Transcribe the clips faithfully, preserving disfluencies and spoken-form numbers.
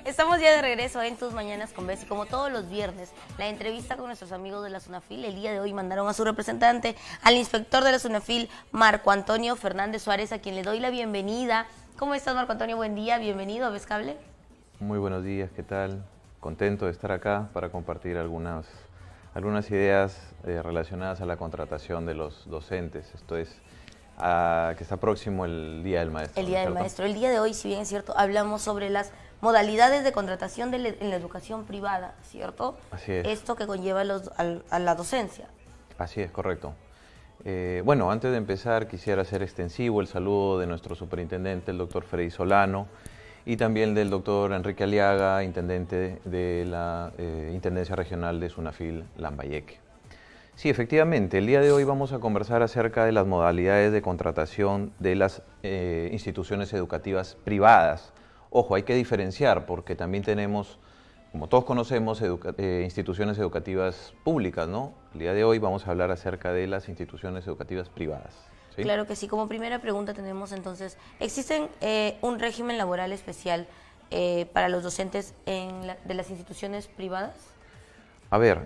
Estamos ya de regreso en Tus Mañanas con Bessie, como todos los viernes. La entrevista con nuestros amigos de la SUNAFIL. El día de hoy mandaron a su representante, al inspector de la SUNAFIL, Marco Antonio Fernández Suárez, a quien le doy la bienvenida. ¿Cómo estás, Marco Antonio? Buen día, bienvenido a Bescable. Muy buenos días, ¿qué tal? Contento de estar acá para compartir algunas, algunas ideas eh, relacionadas a la contratación de los docentes. Esto es, a, que está próximo el Día del Maestro. El Día del Maestro. El día de hoy, si bien es cierto, hablamos sobre las modalidades de contratación de le, en la educación privada, ¿cierto? Así es. Esto que conlleva los, a, a la docencia. Así es, correcto. Eh, bueno, antes de empezar quisiera hacer extensivo el saludo de nuestro superintendente, el doctor Freddy Solano, y también del doctor Enrique Aliaga, intendente de la eh, Intendencia Regional de SUNAFIL Lambayeque. Sí, efectivamente, el día de hoy vamos a conversar acerca de las modalidades de contratación de las eh, instituciones educativas privadas. Ojo, hay que diferenciar porque también tenemos, como todos conocemos, educa eh, instituciones educativas públicas, ¿no? El día de hoy vamos a hablar acerca de las instituciones educativas privadas. ¿Sí? Claro que sí. Como primera pregunta tenemos entonces, ¿existe eh, un régimen laboral especial eh, para los docentes en la, de las instituciones privadas? A ver,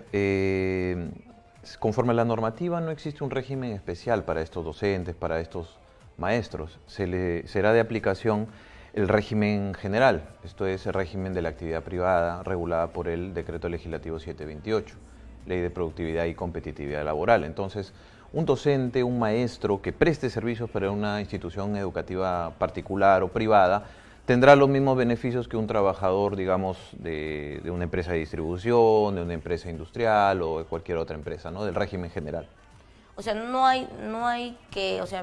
eh, conforme a la normativa no existe un régimen especial para estos docentes, para estos maestros. Se le será de aplicación el régimen general, esto es el régimen de la actividad privada regulada por el Decreto Legislativo setecientos veintiocho, Ley de Productividad y Competitividad Laboral. Entonces, un docente, un maestro que preste servicios para una institución educativa particular o privada, tendrá los mismos beneficios que un trabajador, digamos, de, de una empresa de distribución, de una empresa industrial o de cualquier otra empresa, ¿no? Del régimen general. O sea, no hay, no hay que, o sea,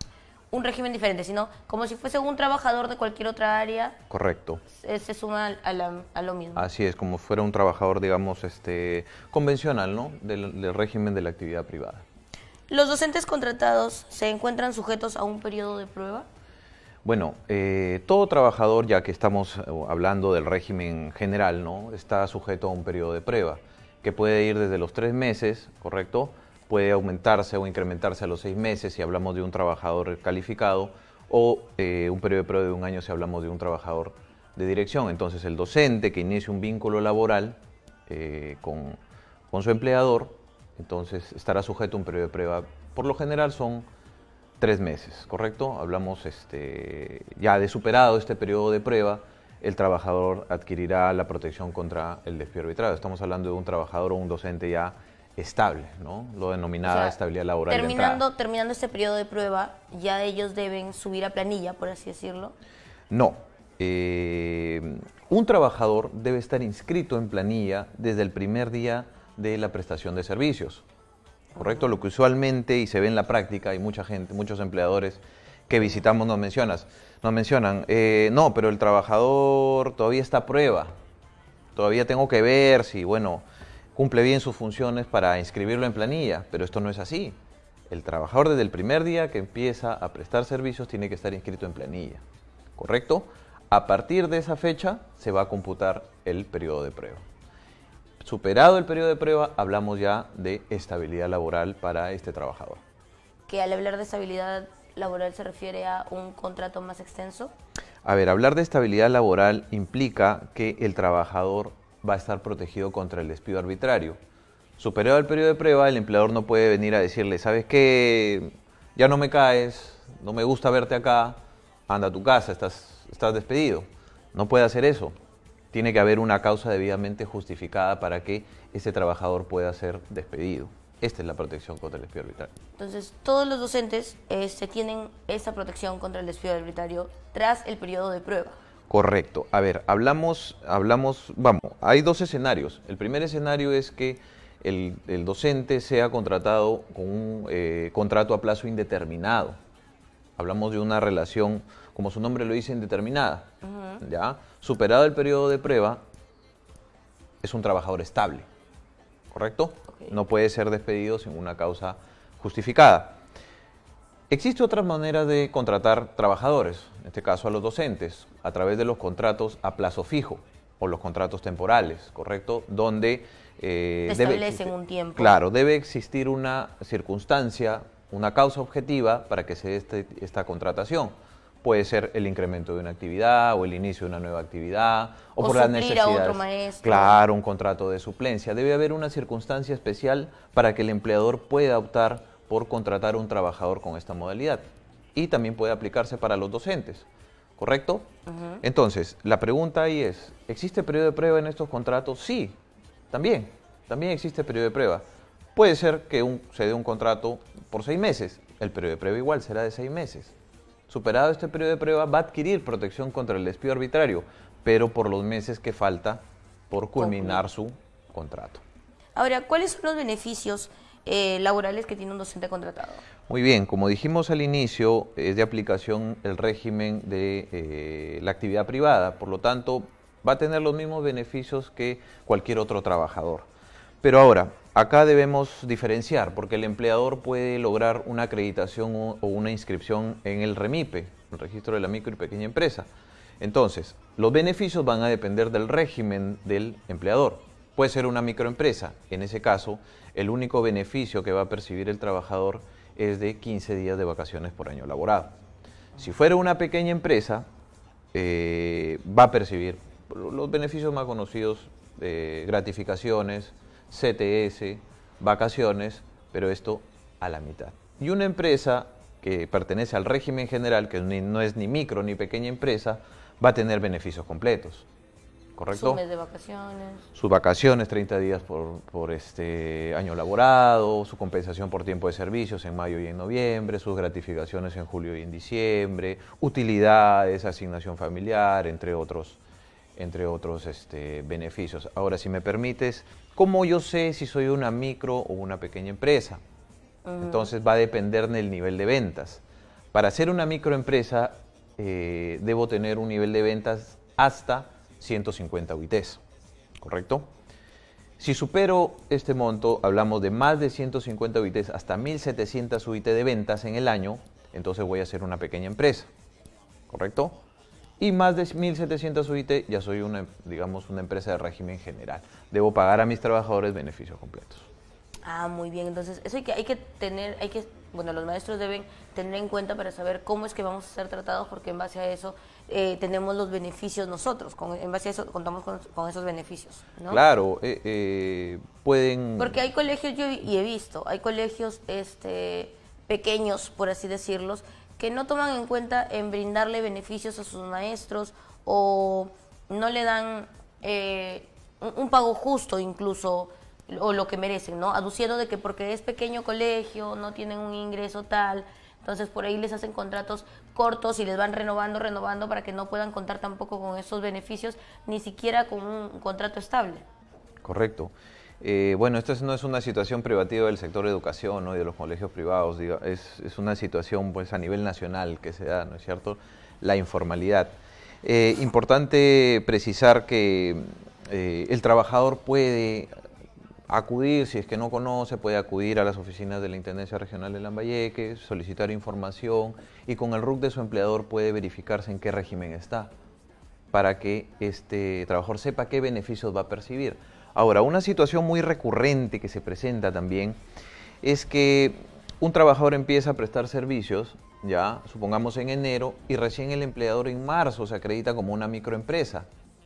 un régimen diferente, sino como si fuese un trabajador de cualquier otra área. Correcto. Se, se suma a, la, a lo mismo. Así es, como fuera un trabajador, digamos, este, convencional, ¿no? Del, del régimen de la actividad privada. ¿Los docentes contratados se encuentran sujetos a un periodo de prueba? Bueno, eh, todo trabajador, ya que estamos hablando del régimen general, ¿no? Está sujeto a un periodo de prueba, que puede ir desde los tres meses, ¿correcto?, puede aumentarse o incrementarse a los seis meses si hablamos de un trabajador calificado, o eh, un periodo de prueba de un año si hablamos de un trabajador de dirección. Entonces, el docente que inicie un vínculo laboral eh, con, con su empleador, entonces estará sujeto a un periodo de prueba. Por lo general son tres meses, ¿correcto? Hablamos este, ya de superado este periodo de prueba, el trabajador adquirirá la protección contra el despido arbitrario. Estamos hablando de un trabajador o un docente ya estable, ¿no? Lo denominada, o sea, estabilidad laboral terminando, de terminando este periodo de prueba, ¿ya ellos deben subir a planilla, por así decirlo? No. Eh, un trabajador debe estar inscrito en planilla desde el primer día de la prestación de servicios, ¿correcto? Uh-huh. Lo que usualmente, y se ve en la práctica, hay mucha gente, muchos empleadores que visitamos nos, mencionas, nos mencionan, eh, no, pero el trabajador todavía está a prueba, todavía tengo que ver si, bueno, cumple bien sus funciones para inscribirlo en planilla, pero esto no es así. El trabajador desde el primer día que empieza a prestar servicios tiene que estar inscrito en planilla, ¿correcto? A partir de esa fecha se va a computar el periodo de prueba. Superado el periodo de prueba, hablamos ya de estabilidad laboral para este trabajador. ¿Que al hablar de estabilidad laboral se refiere a un contrato más extenso? A ver, hablar de estabilidad laboral implica que el trabajador va a estar protegido contra el despido arbitrario. Superado el periodo de prueba, el empleador no puede venir a decirle, ¿sabes qué? Ya no me caes, no me gusta verte acá, anda a tu casa, estás, estás despedido. No puede hacer eso. Tiene que haber una causa debidamente justificada para que ese trabajador pueda ser despedido. Esta es la protección contra el despido arbitrario. Entonces, todos los docentes este, tienen esa protección contra el despido arbitrario tras el periodo de prueba. Correcto. A ver, hablamos, hablamos, vamos, hay dos escenarios. El primer escenario es que el, el docente sea contratado con un eh, contrato a plazo indeterminado. Hablamos de una relación, como su nombre lo dice, indeterminada. Uh-huh. ¿Ya? Superado el periodo de prueba, es un trabajador estable, ¿correcto? Okay. No puede ser despedido sin una causa justificada. Existe otra manera de contratar trabajadores, en este caso a los docentes, a través de los contratos a plazo fijo o los contratos temporales, ¿correcto? Donde eh, establecen debe, un tiempo. Claro, debe existir una circunstancia, una causa objetiva para que se dé este, esta contratación. Puede ser el incremento de una actividad o el inicio de una nueva actividad o, O por las suplir a necesidades. otro maestro. Claro, un contrato de suplencia. Debe haber una circunstancia especial para que el empleador pueda optar por contratar a un trabajador con esta modalidad. Y también puede aplicarse para los docentes, ¿correcto? Uh-huh. Entonces, la pregunta ahí es, ¿existe periodo de prueba en estos contratos? Sí, también, también existe periodo de prueba. Puede ser que un, se dé un contrato por seis meses, el periodo de prueba igual será de seis meses. Superado este periodo de prueba, va a adquirir protección contra el despido arbitrario, pero por los meses que falta por culminar su contrato. Ahora, ¿cuáles son los beneficios eh, laborales que tiene un docente contratado? Muy bien, como dijimos al inicio, es de aplicación el régimen de eh, la actividad privada, por lo tanto, va a tener los mismos beneficios que cualquier otro trabajador. Pero ahora, acá debemos diferenciar, porque el empleador puede lograr una acreditación o una inscripción en el REMIPE, el Registro de la Micro y Pequeña Empresa. Entonces, los beneficios van a depender del régimen del empleador. Puede ser una microempresa, en ese caso, el único beneficio que va a percibir el trabajador es de quince días de vacaciones por año laborado. Si fuera una pequeña empresa, eh, va a percibir los beneficios más conocidos, eh, gratificaciones, C T S, vacaciones, pero esto a la mitad. Y una empresa que pertenece al régimen general, que no es ni micro ni pequeña empresa, va a tener beneficios completos, ¿correcto? Su mes de vacaciones. Sus vacaciones, treinta días por, por este año laborado, su compensación por tiempo de servicios en mayo y en noviembre, sus gratificaciones en julio y en diciembre, utilidades, asignación familiar, entre otros entre otros este, beneficios. Ahora, si me permites, ¿cómo yo sé si soy una micro o una pequeña empresa? Uh-huh. Entonces va a depender del nivel de ventas. Para ser una microempresa, eh, debo tener un nivel de ventas hasta ciento cincuenta U I Ts, ¿correcto? Si supero este monto, hablamos de más de ciento cincuenta U I Ts hasta mil setecientas U I T de ventas en el año, entonces voy a ser una pequeña empresa, ¿correcto? Y más de mil setecientas U I T, ya soy una, digamos, una empresa de régimen general. Debo pagar a mis trabajadores beneficios completos. Ah, muy bien. Entonces, eso hay que, hay que tener, hay que, bueno, los maestros deben tener en cuenta para saber cómo es que vamos a ser tratados, porque en base a eso eh, tenemos los beneficios nosotros, con, en base a eso contamos con, con esos beneficios, ¿no? Claro, eh, eh, pueden... Porque hay colegios, yo y he visto, hay colegios este, pequeños, por así decirlos, que no toman en cuenta en brindarle beneficios a sus maestros o no le dan eh, un, un pago justo incluso, o lo que merecen, ¿no? Aduciendo de que porque es pequeño colegio, no tienen un ingreso tal, entonces por ahí les hacen contratos cortos y les van renovando, renovando para que no puedan contar tampoco con esos beneficios, ni siquiera con un contrato estable. Correcto. Eh, bueno, esto es, no es una situación privativa del sector de educación, ¿no? Y de los colegios privados, digo, es, es una situación pues a nivel nacional que se da, ¿no es cierto?, la informalidad. Eh, importante precisar que eh, el trabajador puede acudir, si es que no conoce, puede acudir a las oficinas de la Intendencia Regional de Lambayeque, solicitar información y con el R U C de su empleador puede verificarse en qué régimen está para que este trabajador sepa qué beneficios va a percibir. Ahora, una situación muy recurrente que se presenta también es que un trabajador empieza a prestar servicios, ya, supongamos en enero, y recién el empleador en marzo se acredita como una microempresa.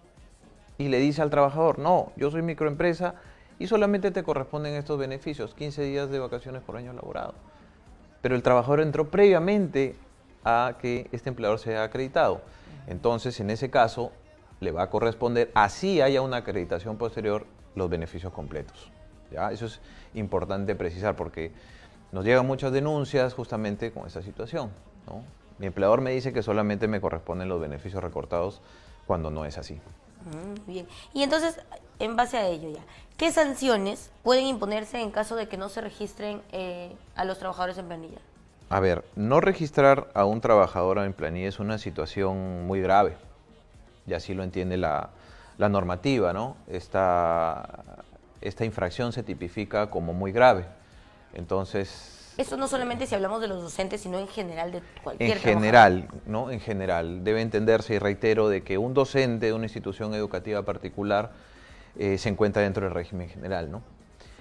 Y le dice al trabajador, no, yo soy microempresa y solamente te corresponden estos beneficios, quince días de vacaciones por año laborado. Pero el trabajador entró previamente a que este empleador sea acreditado. Entonces, en ese caso, le va a corresponder, así haya una acreditación posterior, los beneficios completos. ¿Ya? Eso es importante precisar porque nos llegan muchas denuncias justamente con esta situación, ¿no? Mi empleador me dice que solamente me corresponden los beneficios recortados cuando no es así. Mm, bien. Y entonces, en base a ello ya, ¿qué sanciones pueden imponerse en caso de que no se registren eh, a los trabajadores en planilla? A ver, no registrar a un trabajador en planilla es una situación muy grave. Y así lo entiende la, la normativa, ¿no? Esta, esta infracción se tipifica como muy grave. Entonces... Eso no solamente si hablamos de los docentes, sino en general de cualquier En general, ¿no? En general. Debe entenderse, y reitero, de que un docente de una institución educativa particular eh, se encuentra dentro del régimen general, ¿no?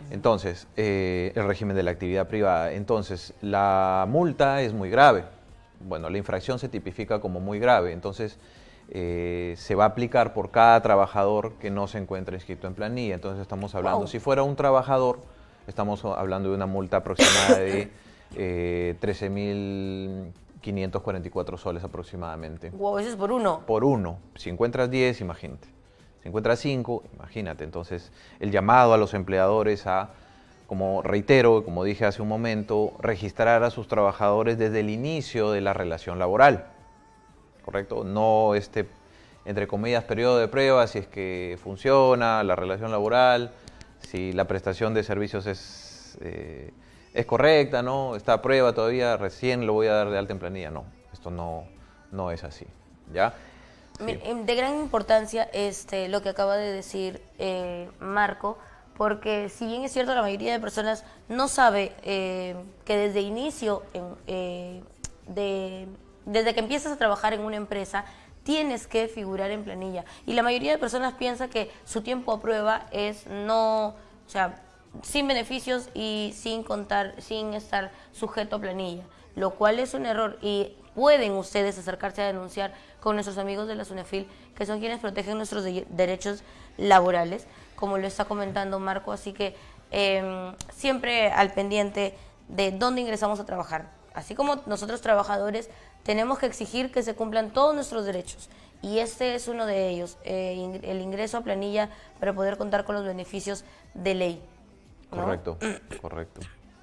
Entonces, eh, el régimen de la actividad privada. Entonces, la multa es muy grave. bueno, la infracción se tipifica como muy grave, entonces eh, se va a aplicar por cada trabajador que no se encuentre inscrito en planilla. Entonces estamos hablando, Wow. si fuera un trabajador, estamos hablando de una multa aproximada de eh, trece mil quinientos cuarenta y cuatro soles aproximadamente. Wow, eso es por uno. Por uno. Si encuentras diez, imagínate. Si encuentras cinco, imagínate. Entonces, el llamado a los empleadores a, como reitero, como dije hace un momento, registrar a sus trabajadores desde el inicio de la relación laboral. ¿Correcto? No este, entre comillas, periodo de prueba, si es que funciona la relación laboral, si la prestación de servicios es, eh, es correcta, ¿no? Está a prueba todavía, recién lo voy a dar de alta en planilla. No, esto no, no es así, ¿ya? Sí. Sí. De gran importancia este, lo que acaba de decir eh, Marco, porque si bien es cierto, la mayoría de personas no sabe eh, que desde inicio, en, eh, de, desde que empiezas a trabajar en una empresa, tienes que figurar en planilla. Y la mayoría de personas piensa que su tiempo a prueba es no, o sea, sin beneficios y sin contar, sin estar sujeto a planilla, lo cual es un error y pueden ustedes acercarse a denunciar con nuestros amigos de la SUNAFIL, que son quienes protegen nuestros de derechos laborales, como lo está comentando Marco, así que eh, siempre al pendiente de dónde ingresamos a trabajar. Así como nosotros trabajadores tenemos que exigir que se cumplan todos nuestros derechos, y este es uno de ellos, eh, el ingreso a planilla para poder contar con los beneficios de ley, ¿no? Correcto, correcto.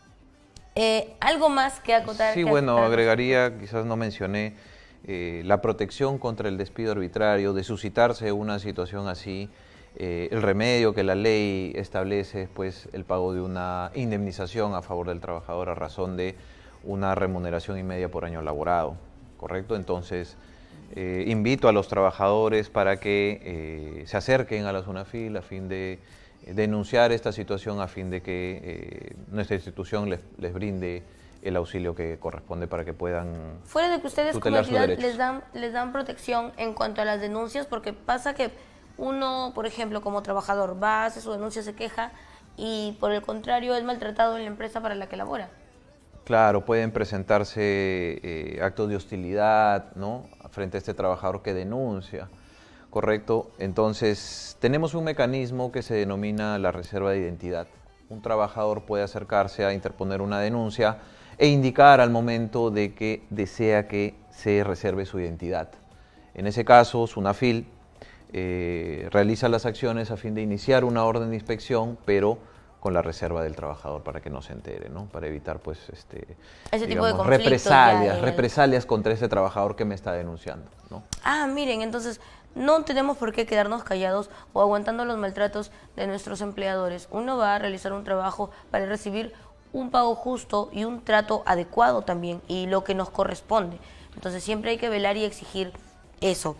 Eh, ¿Algo más que acotar? Sí, que bueno, acotar? agregaría, quizás no mencioné, eh, la protección contra el despido arbitrario, de suscitarse una situación así, eh, el remedio que la ley establece es pues, el pago de una indemnización a favor del trabajador a razón de una remuneración y media por año laborado, ¿correcto? Entonces, eh, invito a los trabajadores para que eh, se acerquen a la SUNAFIL a fin de denunciar esta situación, a fin de que eh, nuestra institución les, les brinde el auxilio que corresponde para que puedan Fuera de que ustedes como tutelar sus entidad derechos. les dan, les dan protección en cuanto a las denuncias, porque pasa que uno, por ejemplo, como trabajador, va, hace su denuncia, se queja y por el contrario es maltratado en la empresa para la que labora. Claro, pueden presentarse eh, actos de hostilidad, ¿no?, frente a este trabajador que denuncia, ¿correcto? Entonces, tenemos un mecanismo que se denomina la reserva de identidad. Un trabajador puede acercarse a interponer una denuncia e indicar al momento de que desea que se reserve su identidad. En ese caso, SUNAFIL eh, realiza las acciones a fin de iniciar una orden de inspección, pero con la reserva del trabajador para que no se entere, ¿no? Para evitar, pues, este, Ese tipo de digamos, conflictos represalias, ya en el- represalias contra ese trabajador que me está denunciando, ¿no? Ah, miren, entonces no tenemos por qué quedarnos callados o aguantando los maltratos de nuestros empleadores. Uno va a realizar un trabajo para recibir un pago justo y un trato adecuado también, y lo que nos corresponde. Entonces siempre hay que velar y exigir eso.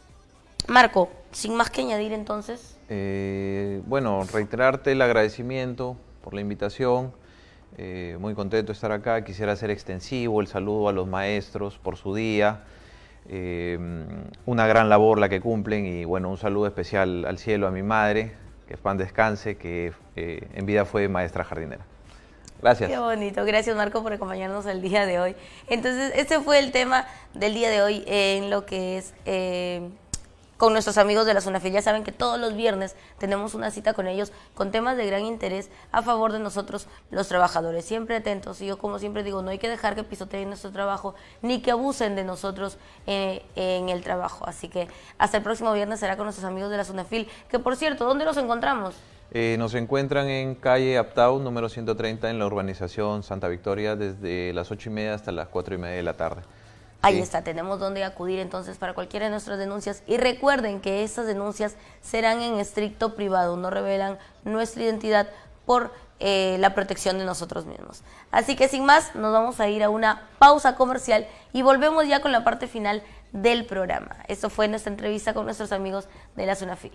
Marco, sin más que añadir entonces... Eh, bueno, reiterarte el agradecimiento por la invitación, eh, muy contento de estar acá. Quisiera hacer extensivo el saludo a los maestros por su día, eh, una gran labor la que cumplen, y bueno, un saludo especial al cielo a mi madre, que pan descanse, que eh, en vida fue maestra jardinera. Gracias. Qué bonito, gracias Marco por acompañarnos el día de hoy. Entonces, este fue el tema del día de hoy en lo que es... Eh, con nuestros amigos de la SUNAFIL. Ya saben que todos los viernes tenemos una cita con ellos con temas de gran interés a favor de nosotros los trabajadores. Siempre atentos, y yo como siempre digo, no hay que dejar que pisoteen nuestro trabajo ni que abusen de nosotros eh, en el trabajo. Así que hasta el próximo viernes será con nuestros amigos de la SUNAFIL, que por cierto, ¿dónde los encontramos? Eh, nos encuentran en calle Aptau, número ciento treinta, en la urbanización Santa Victoria, desde las ocho y media hasta las cuatro y media de la tarde. Ahí Sí. está, tenemos donde acudir entonces para cualquiera de nuestras denuncias, y recuerden que estas denuncias serán en estricto privado, no revelan nuestra identidad por eh, la protección de nosotros mismos. Así que sin más, nos vamos a ir a una pausa comercial y volvemos ya con la parte final del programa. Esto fue nuestra entrevista con nuestros amigos de la SUNAFIL.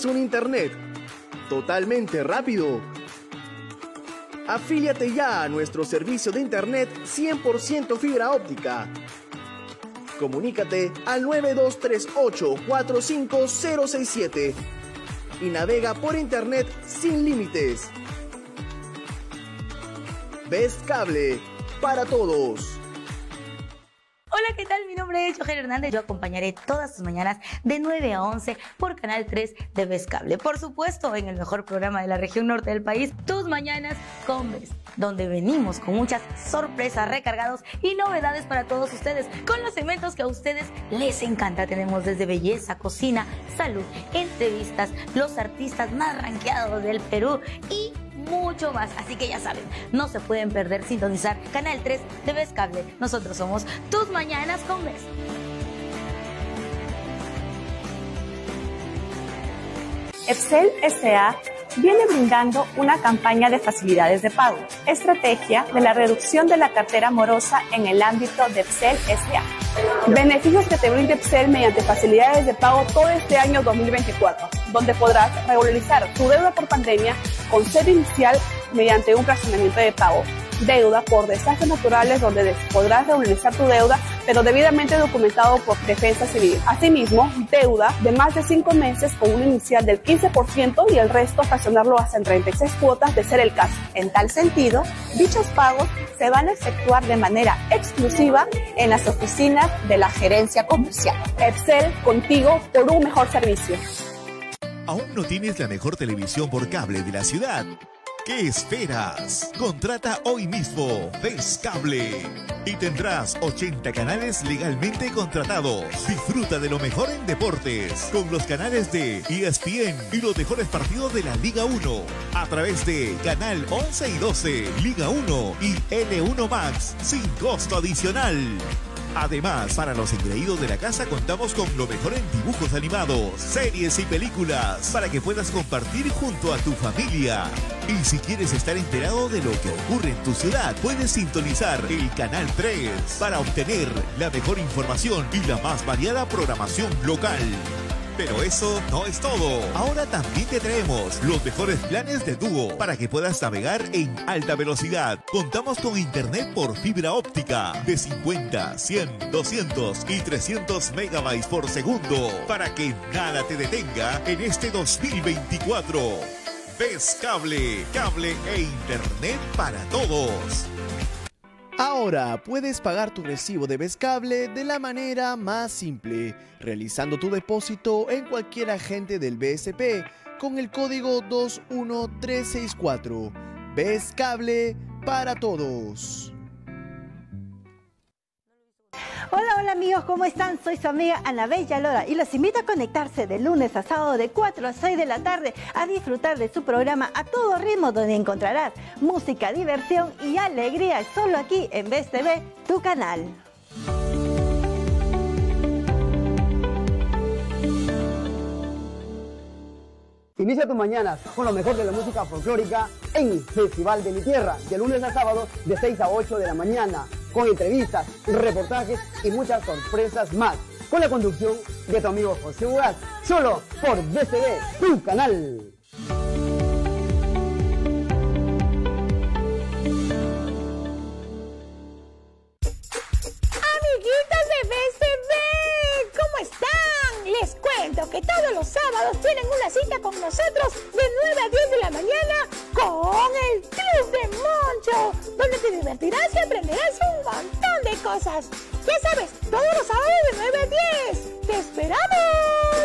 quieres un internet totalmente rápido, afíliate ya a nuestro servicio de internet cien por ciento fibra óptica. Comunícate al nueve dos tres ocho cuatro cinco cero seis siete y navega por internet sin límites. Best Cable, para todos. Hola, ¿qué tal? Mi nombre es Joher Hernández. Yo acompañaré todas tus mañanas de nueve a once por Canal tres de Best Cable. Por supuesto, en el mejor programa de la región norte del país, Tus Mañanas con Best, donde venimos con muchas sorpresas, recargados y novedades para todos ustedes, con los segmentos que a ustedes les encanta. Tenemos desde belleza, cocina, salud, entrevistas, los artistas más rankeados del Perú y mucho más. Así que ya saben, no se pueden perder sintonizar Canal tres de Best Cable. Nosotros somos Tus Mañanas con Best. Epsel S A viene brindando una campaña de facilidades de pago, estrategia de la reducción de la cartera morosa en el ámbito de Epsel S A. Beneficios que te brinda Epsel mediante facilidades de pago todo este año dos mil veinticuatro, donde podrás regularizar tu deuda por pandemia con cero inicial mediante un fraccionamiento de pago, deuda por desastres naturales donde podrás regularizar tu deuda pero debidamente documentado por Defensa Civil. Asimismo, deuda de más de cinco meses con un inicial del quince por ciento y el resto fraccionarlo hasta en treinta y seis cuotas de ser el caso. En tal sentido, dichos pagos se van a efectuar de manera exclusiva en las oficinas de la gerencia comercial. Epsel, contigo por un mejor servicio. ¿Aún no tienes la mejor televisión por cable de la ciudad? ¿Qué esperas? Contrata hoy mismo Best Cable y tendrás ochenta canales legalmente contratados. Disfruta de lo mejor en deportes con los canales de E S P N y los mejores partidos de la Liga uno a través de Canal once y doce, Liga uno y L uno Max sin costo adicional. Además, para los engreídos de la casa contamos con lo mejor en dibujos animados, series y películas para que puedas compartir junto a tu familia. Y si quieres estar enterado de lo que ocurre en tu ciudad, puedes sintonizar el Canal tres para obtener la mejor información y la más variada programación local. Pero eso no es todo. Ahora también te traemos los mejores planes de dúo para que puedas navegar en alta velocidad. Contamos con internet por fibra óptica de cincuenta, cien, doscientos y trescientos megabytes por segundo para que nada te detenga en este dos mil veinticuatro. Best Cable, cable e internet para todos. Ahora puedes pagar tu recibo de Best Cable de la manera más simple, realizando tu depósito en cualquier agente del B S P con el código dos uno tres seis cuatro. Best Cable, para todos. Hola, hola amigos, ¿cómo están? Soy su amiga Anabella Lora y los invito a conectarse de lunes a sábado de cuatro a seis de la tarde a disfrutar de su programa A Todo Ritmo, donde encontrarás música, diversión y alegría solo aquí en Best T V, tu canal. Inicia tus mañanas con lo mejor de la música folclórica en Festival de mi Tierra, de lunes a sábado de seis a ocho de la mañana, con entrevistas, reportajes y muchas sorpresas más, con la conducción de tu amigo José Ugaz, solo por Best T V, tu canal. Amiguitos de Best T V, ¿cómo están? Les cuento que todos los sábados tienen una cita con nosotros de nueve a diez de la mañana con el Club de Moncho, donde te divertirás y aprenderás un montón de cosas. Ya sabes, todos los sábados de nueve a diez. ¡Te esperamos!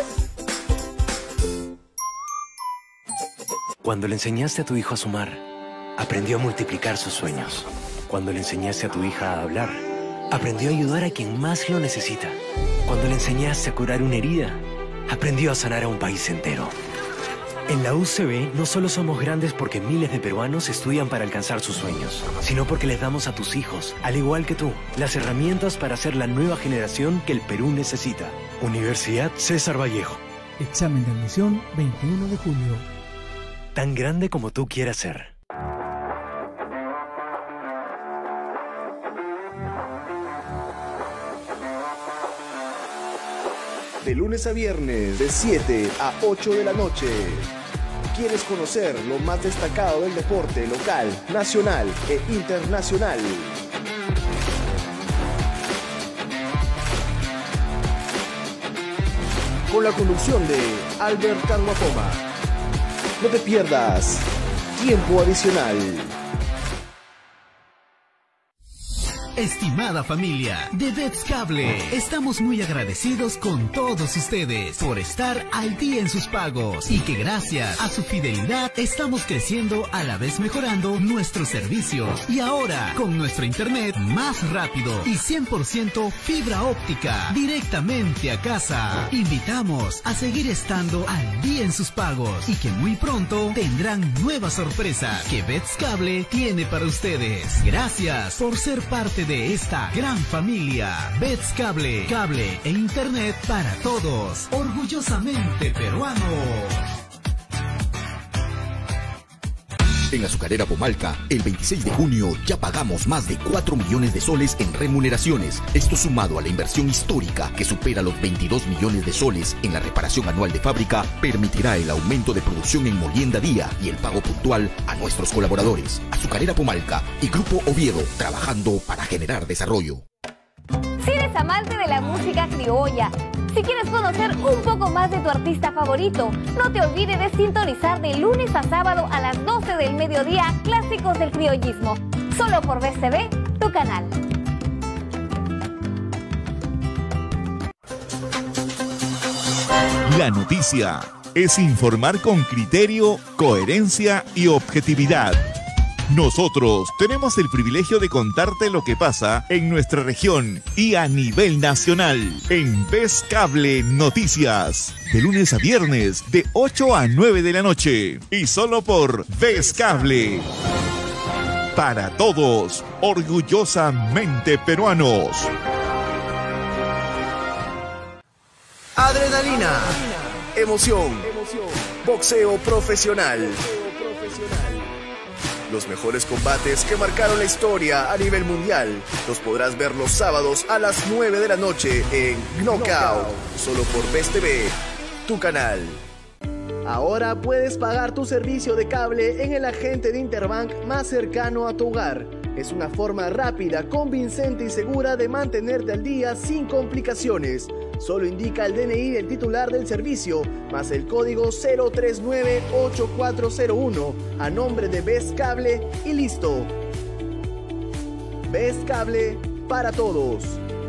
Cuando le enseñaste a tu hijo a sumar, aprendió a multiplicar sus sueños. Cuando le enseñaste a tu hija a hablar, aprendió a ayudar a quien más lo necesita. Cuando le enseñaste a curar una herida, aprendió a sanar a un país entero. En la U C B no solo somos grandes porque miles de peruanos estudian para alcanzar sus sueños, sino porque les damos a tus hijos, al igual que tú, las herramientas para ser la nueva generación que el Perú necesita. Universidad César Vallejo. Examen de admisión veintiuno de julio. Tan grande como tú quieras ser. de lunes a viernes de siete a ocho de la noche. ¿Quieres conocer lo más destacado del deporte local, nacional e internacional? Con la conducción de Albert Canguapoma. No te pierdas Tiempo Adicional. Estimada familia de Vets Cable, estamos muy agradecidos con todos ustedes por estar al día en sus pagos y que gracias a su fidelidad estamos creciendo a la vez mejorando nuestros servicios y ahora con nuestro internet más rápido y cien por ciento fibra óptica directamente a casa. Invitamos a seguir estando al día en sus pagos y que muy pronto tendrán nuevas sorpresas que Vets Cable tiene para ustedes. Gracias por ser parte de de esta gran familia. Vets Cable, cable e internet para todos. Orgullosamente peruanos. En Azucarera Pomalca, el veintiséis de junio ya pagamos más de cuatro millones de soles en remuneraciones. Esto sumado a la inversión histórica que supera los veintidós millones de soles en la reparación anual de fábrica, permitirá el aumento de producción en molienda día y el pago puntual a nuestros colaboradores. Azucarera Pomalca y Grupo Oviedo, trabajando para generar desarrollo. Si eres amante de la música criolla, si quieres conocer un poco más de tu artista favorito, no te olvides de sintonizar de lunes a sábado a las doce del mediodía Clásicos del Criollismo, solo por V S T V, tu canal. La noticia es informar con criterio, coherencia y objetividad. Nosotros tenemos el privilegio de contarte lo que pasa en nuestra región y a nivel nacional en Vets Cable Noticias, de lunes a viernes de ocho a nueve de la noche y solo por Vets Cable. Para todos, orgullosamente peruanos. Adrenalina, emoción, boxeo profesional. Los mejores combates que marcaron la historia a nivel mundial los podrás ver los sábados a las nueve de la noche en Knockout, solo por V S T V, tu canal. Ahora puedes pagar tu servicio de cable en el agente de Interbank más cercano a tu hogar. Es una forma rápida, convincente y segura de mantenerte al día sin complicaciones. Solo indica el D N I del titular del servicio, más el código cero tres nueve ocho cuatro cero uno a nombre de Vets Cable y listo. Vets Cable para todos.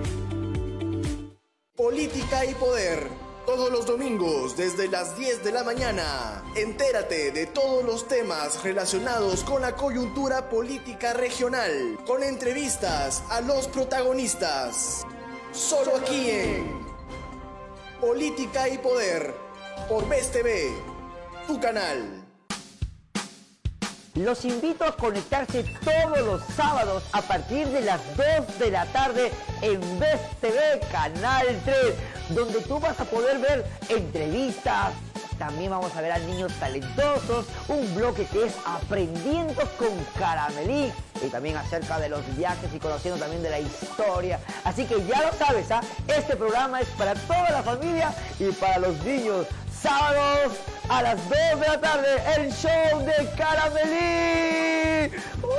Política y poder. Todos los domingos desde las diez de la mañana. Entérate de todos los temas relacionados con la coyuntura política regional, con entrevistas a los protagonistas. Solo aquí en Política y Poder, por V S T V, tu canal. Los invito a conectarse todos los sábados a partir de las dos de la tarde en V S T V Canal tres, donde tú vas a poder ver entrevistas. También vamos a ver a niños talentosos, un bloque que es Aprendiendo con Caramelí, y también acerca de los viajes y conociendo también de la historia. Así que ya lo sabes, ¿ah? Este programa es para toda la familia y para los niños. Sábados a las dos de la tarde, el show de Caramelí.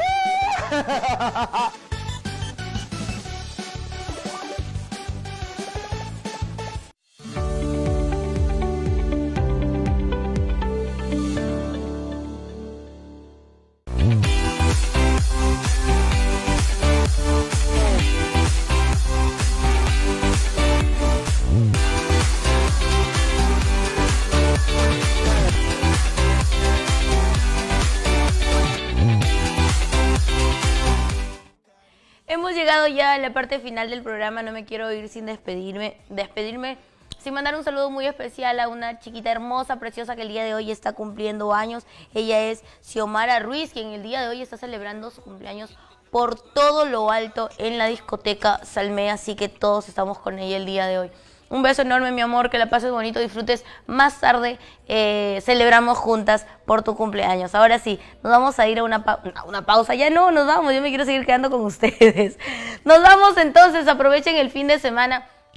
Hemos llegado ya a la parte final del programa, no me quiero ir sin despedirme, despedirme, sin mandar un saludo muy especial a una chiquita hermosa, preciosa, que el día de hoy está cumpliendo años. Ella es Xiomara Ruiz, quien el día de hoy está celebrando su cumpleaños por todo lo alto en la discoteca Salmé, así que todos estamos con ella el día de hoy. Un beso enorme, mi amor, que la pases bonito, disfrutes. Más tarde eh, celebramos juntas por tu cumpleaños. Ahora sí, nos vamos a ir a una, pa una pausa. Ya no, nos vamos, yo me quiero seguir quedando con ustedes. Nos vamos entonces, aprovechen el fin de semana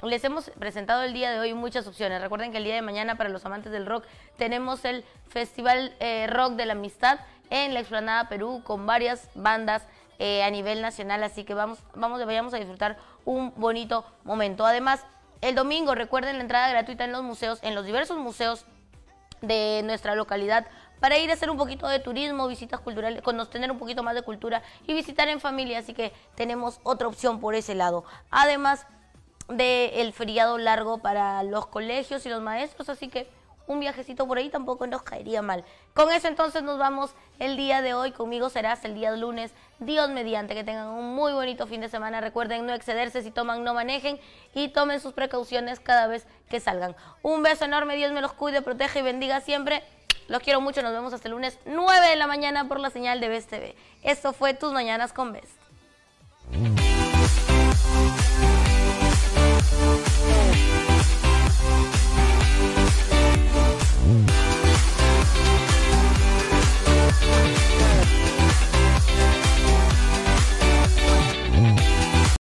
les hemos presentado el día de hoy muchas opciones. Recuerden que el día de mañana, para los amantes del rock, tenemos el Festival eh, Rock de la Amistad en la Explanada Perú, con varias bandas eh, a nivel nacional, así que vamos, vamos, vayamos a disfrutar un bonito momento. Además, el domingo, recuerden la entrada gratuita en los museos, en los diversos museos de nuestra localidad, para ir a hacer un poquito de turismo, visitas culturales, tener un poquito más de cultura y visitar en familia, así que tenemos otra opción por ese lado. Además del feriado largo para los colegios y los maestros, así que un viajecito por ahí tampoco nos caería mal. Con eso entonces nos vamos el día de hoy. Conmigo será hasta el día lunes, Dios mediante. Que tengan un muy bonito fin de semana. Recuerden no excederse, si toman no manejen y tomen sus precauciones cada vez que salgan. Un beso enorme, Dios me los cuide, proteja y bendiga siempre. Los quiero mucho, nos vemos hasta el lunes nueve de la mañana por la señal de Best T V. Esto fue Tus Mañanas con Best.